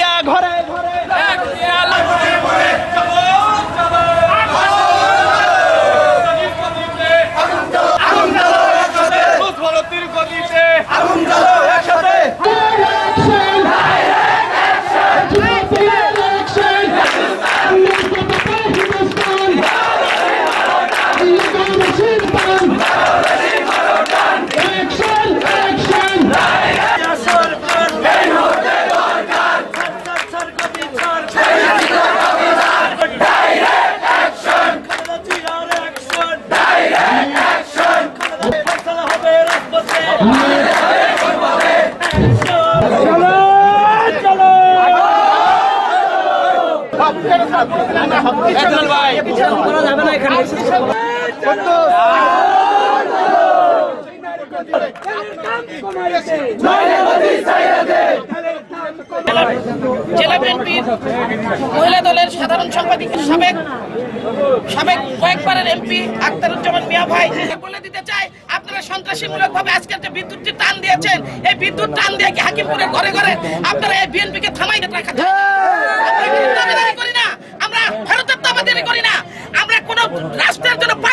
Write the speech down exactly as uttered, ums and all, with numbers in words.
দিয়া ঘরে ঘরে জেলা বিএনপির মহিলা দলের সাধারণ সম্পাদক সাবেক সাবেক কয়েকবারের এমপি আখতারুজ্জামান মিয়া ভাই বলে দিতে চাই, আপনারা সন্ত্রাসীমূলক ভাবে আজকে যে বিদ্যুৎ টান দিয়েছেন, এই বিদ্যুৎ টান দিয়ে কি হাকিমপুরের ঘরে ঘরে আপনারা এই বিএনপিকে থামাই রাখা যায়? আমরা দাবিদারি করি না, আমরা ভারতের দাবিদারি করি না, আমরা কোন রাষ্ট্রের জন্য